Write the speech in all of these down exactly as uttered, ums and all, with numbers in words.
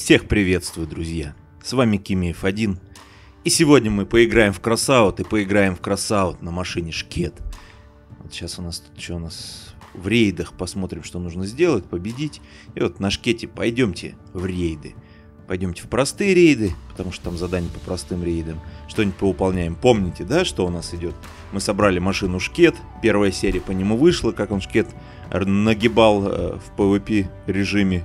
Всех приветствую, друзья! С вами Кимеев один. И сегодня мы поиграем в кроссаут и поиграем в кроссаут на машине Шкет. Вот сейчас у нас тут что у нас в рейдах, посмотрим, что нужно сделать, победить. И вот на Шкете пойдемте в рейды. Пойдемте в простые рейды, потому что там задания по простым рейдам. Что-нибудь повыполняем. Помните, да, что у нас идет? Мы собрали машину Шкет. Первая серия по нему вышла, как он Шкет нагибал э, в пэ вэ пэ режиме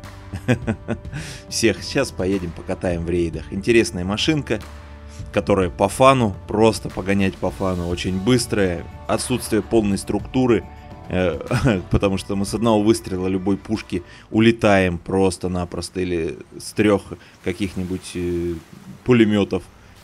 всех. Сейчас поедем покатаем в рейдах. Интересная машинка, которая по фану, просто погонять по фану, очень быстрая. Отсутствие полной структуры, э, потому что мы с одного выстрела любой пушки улетаем просто-напросто, или с трех каких-нибудь э, пулеметов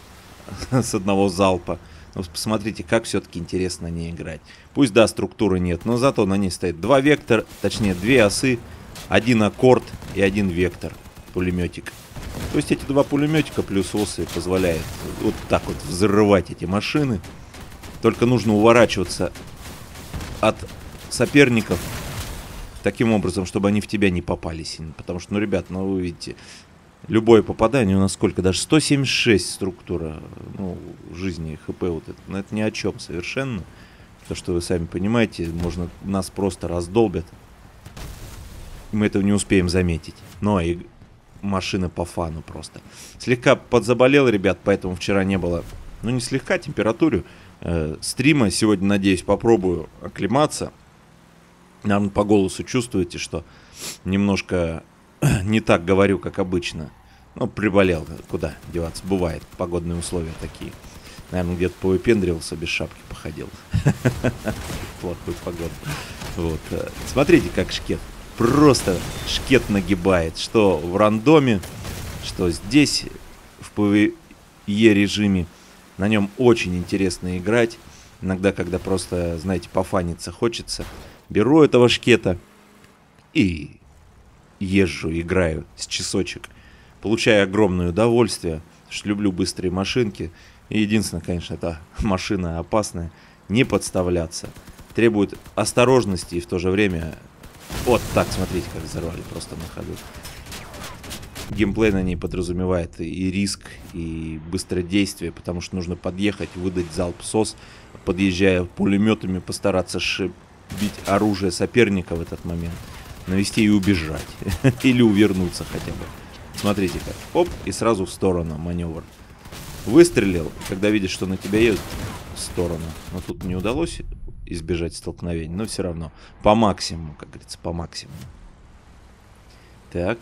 с одного залпа. Но посмотрите, как все-таки интересно на ней играть. Пусть, да, структуры нет, но зато на ней стоит два вектора, точнее две осы, один аккорд и один вектор, пулеметик. То есть эти два пулеметика плюс осы позволяют вот так вот взрывать эти машины. Только нужно уворачиваться от соперников таким образом, чтобы они в тебя не попали сильно. Потому что, ну, ребят, ну вы видите, любое попадание у нас сколько? Даже сто семьдесят шесть структура, ну, жизни ХП вот это. Но это ни о чем совершенно. То, что вы сами понимаете, можно нас просто раздолбят. И мы этого не успеем заметить. Но и машина по фану просто. Слегка подзаболел, ребят, поэтому вчера не было, ну не слегка, температуру э, стрима. Сегодня, надеюсь, попробую оклематься. Наверное, по голосу чувствуете, что немножко не так говорю, как обычно. Ну, приболел, куда деваться, бывает, погодные условия такие. Наверное, где-то повыпендривался, без шапки походил. Плохую погоду. Вот. Смотрите, как Шкет. Просто Шкет нагибает. Что в рандоме, что здесь, в пэ вэ е режиме. На нем очень интересно играть. Иногда, когда просто, знаете, пофаниться хочется, беру этого Шкета и езжу, играю с часочек. Получаю огромное удовольствие, потому что люблю быстрые машинки. И единственное, конечно, эта машина опасная. Не подставляться. Требует осторожности и в то же время... Вот так, смотрите, как взорвали просто на ходу. Геймплей на ней подразумевает и риск, и быстродействие, потому что нужно подъехать, выдать залп СОС, подъезжая пулеметами, постараться шибить оружие соперника в этот момент, навести и убежать. Или увернуться хотя бы. Смотрите как. Оп, и сразу в сторону маневр. Выстрелил, когда видишь, что на тебя едут, в сторону. Но тут не удалось избежать столкновений, но все равно. По максимуму, как говорится, по максимуму. Так.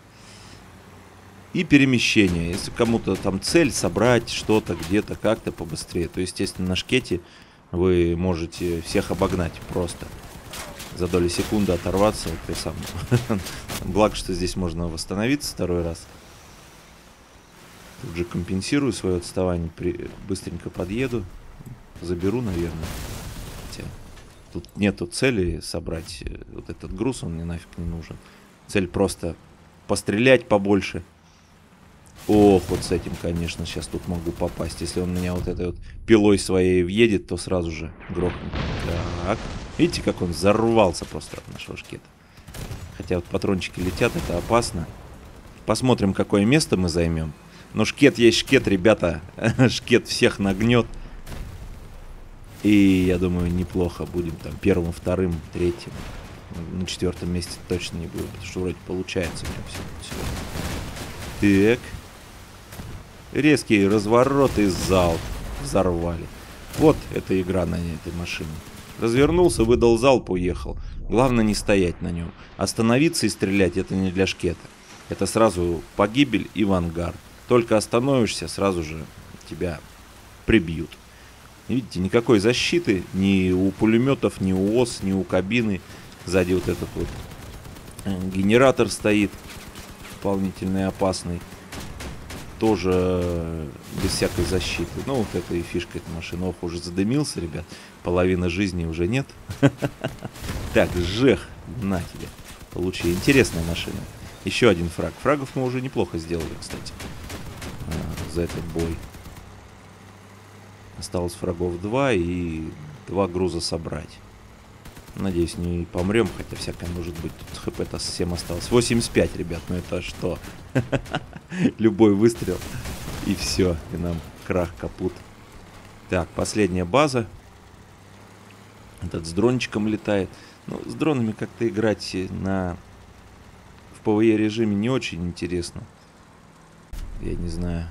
И перемещение. Если кому-то там цель собрать что-то где-то как-то побыстрее, то, естественно, на Шкете вы можете всех обогнать просто. За доли секунды оторваться. Вот сам. Благо, что здесь можно восстановиться второй раз. Тут же компенсирую свое отставание. При... Быстренько подъеду. Заберу, наверное. Хотя тут нету цели собрать вот этот груз. Он мне нафиг не нужен. Цель просто пострелять побольше. Ох, вот с этим, конечно, сейчас тут могу попасть. Если он меня вот этой вот пилой своей въедет, то сразу же грохнет. Так. Видите, как он взорвался просто от нашего Шкета. Хотя вот патрончики летят, это опасно. Посмотрим, какое место мы займем. Но Шкет есть Шкет, ребята. Шкет всех нагнет. И я думаю, неплохо будем там первым, вторым, третьим. На четвертом месте точно не будем, потому что вроде получается у меня все. все. Так. Резкие развороты и залп. Взорвали. Вот эта игра на этой машине. Развернулся, выдал залп, уехал. Главное не стоять на нем. Остановиться и стрелять — это не для Шкета. Это сразу погибель и в ангар. Только остановишься, сразу же тебя прибьют. Видите, никакой защиты ни у пулеметов, ни у ос, ни у кабины. Сзади вот этот вот генератор стоит, дополнительный, опасный. Тоже без всякой защиты. Ну, вот это и фишка этой машины. Ох, уже задымился, ребят. Половина жизни уже нет. Так, жех, на тебе. Получи. Интересная машина. Еще один фраг. Фрагов мы уже неплохо сделали, кстати, за этот бой. Осталось фрагов два и два груза собрать. Надеюсь, не помрем, хотя всякое может быть. Тут хп-то совсем осталось. восемьдесят пять, ребят, ну это что? Любой выстрел. И все, и нам крах, капут. Так, последняя база. Этот с дрончиком летает. Ну, с дронами как-то играть на... в пэ вэ е режиме не очень интересно. Я не знаю.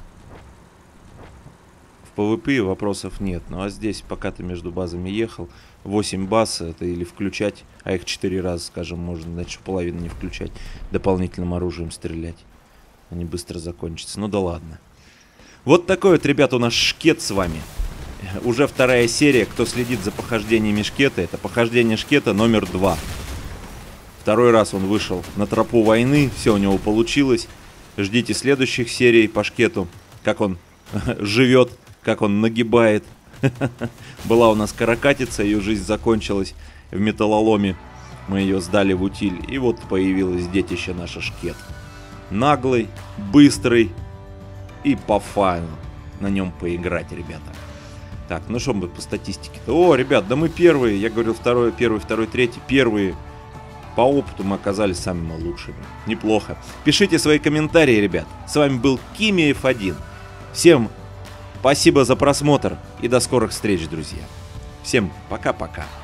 В пэ вэ пэ вопросов нет. Ну а здесь, пока ты между базами ехал, восемь баз, это или включать, а их четыре раза, скажем, можно, значит, половину не включать, дополнительным оружием стрелять. Они быстро закончатся. Ну да ладно. Вот такой вот, ребята, у нас шкет с вами. Уже вторая серия. Кто следит за похождениями шкета, это похождение шкета номер два. Второй раз он вышел на тропу войны. Все у него получилось. Ждите следующих серий по шкету. Как он живет, как он нагибает. Была у нас каракатица, ее жизнь закончилась в металлоломе. Мы ее сдали в утиль. И вот появилось детище наше шкет. Наглый, быстрый и по фану на нем поиграть, ребята. Так, ну что мы по статистике-то? О, ребят, да мы первые. Я говорил второй, первый, второй, третий. Первые. По опыту мы оказались самыми лучшими. Неплохо. Пишите свои комментарии, ребят. С вами был Кими эф один. Всем спасибо за просмотр и до скорых встреч, друзья. Всем пока-пока.